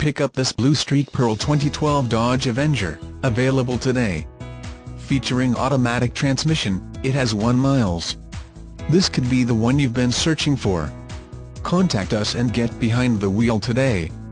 pick up this Blue Streak Pearl 2012 Dodge Avenger, available today. Featuring automatic transmission, it has 1 miles. This could be the one you've been searching for. Contact us and get behind the wheel today.